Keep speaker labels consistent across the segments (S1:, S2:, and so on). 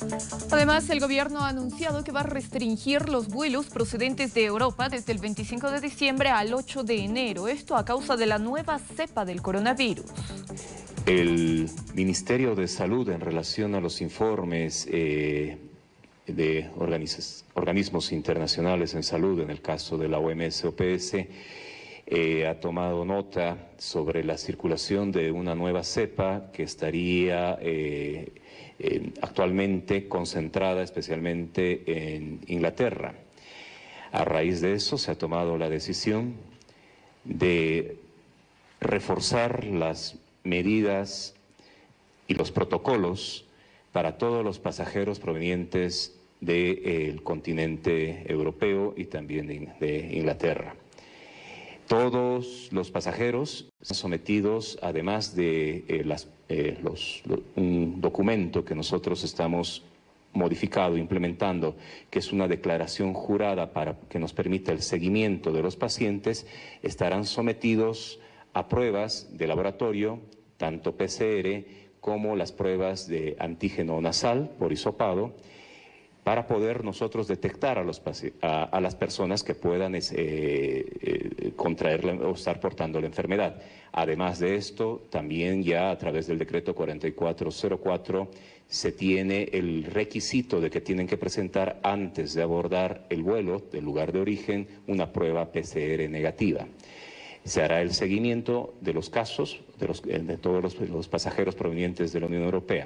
S1: Además, el gobierno ha anunciado que va a restringir los vuelos procedentes de Europa desde el 25 de diciembre al 8 de enero. Esto a causa de la nueva cepa del coronavirus.
S2: El Ministerio de Salud, en relación a los informes de organismos internacionales en salud, en el caso de la OMS-OPS, ha tomado nota sobre la circulación de una nueva cepa que estaría actualmente concentrada especialmente en Inglaterra. A raíz de eso se ha tomado la decisión de reforzar las medidas y los protocolos para todos los pasajeros provenientes del continente europeo y también de Inglaterra. Todos los pasajeros son sometidos, además de un documento que nosotros estamos implementando, que es una declaración jurada para que nos permita el seguimiento de los pacientes, estarán sometidos a pruebas de laboratorio, tanto PCR como las pruebas de antígeno nasal por hisopado, para poder nosotros detectar a las personas que puedan contraer o estar portando la enfermedad. Además de esto, también ya a través del decreto 4404 se tiene el requisito de que tienen que presentar antes de abordar el vuelo del lugar de origen una prueba PCR negativa. Se hará el seguimiento de los casos de todos los pasajeros provenientes de la Unión Europea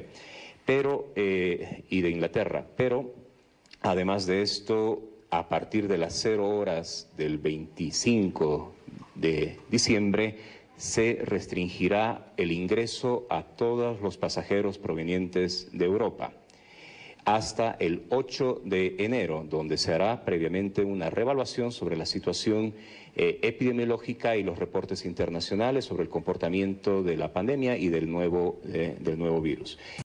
S2: y de Inglaterra, pero además de esto, a partir de las 0 horas del 25 de diciembre, se restringirá el ingreso a todos los pasajeros provenientes de Europa hasta el 8 de enero, donde se hará previamente una reevaluación sobre la situación epidemiológica y los reportes internacionales sobre el comportamiento de la pandemia y del nuevo virus.